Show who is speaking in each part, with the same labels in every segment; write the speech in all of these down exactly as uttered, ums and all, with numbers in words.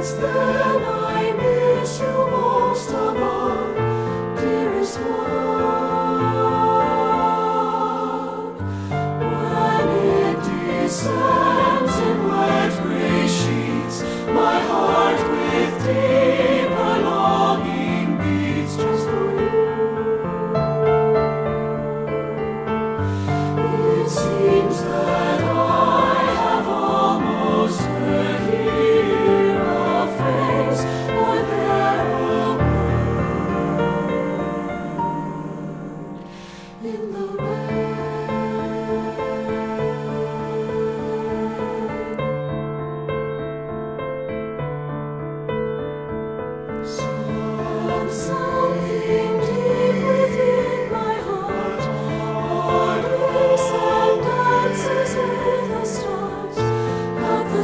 Speaker 1: It's then I miss you most of all, dearest one. When it descends in wet gray sheets, my heart with deeper longing beats just for you. It seems that I have almost heard here a phrase or there a word in the rain. Something deep within my heart wanders and dances with the stars at the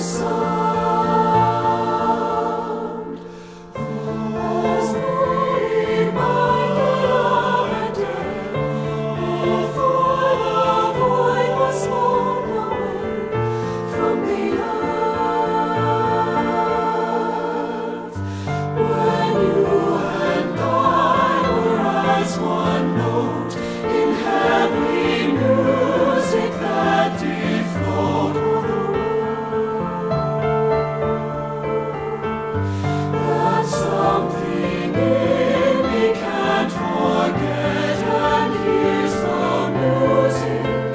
Speaker 1: sound. As though reminded of a day before the void was smoke away from the earth, when you and I were as one note in heavenly music that did float o'er the world. That something in me can't forget and hears the music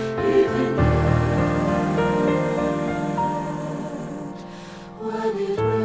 Speaker 1: even yet when it rains.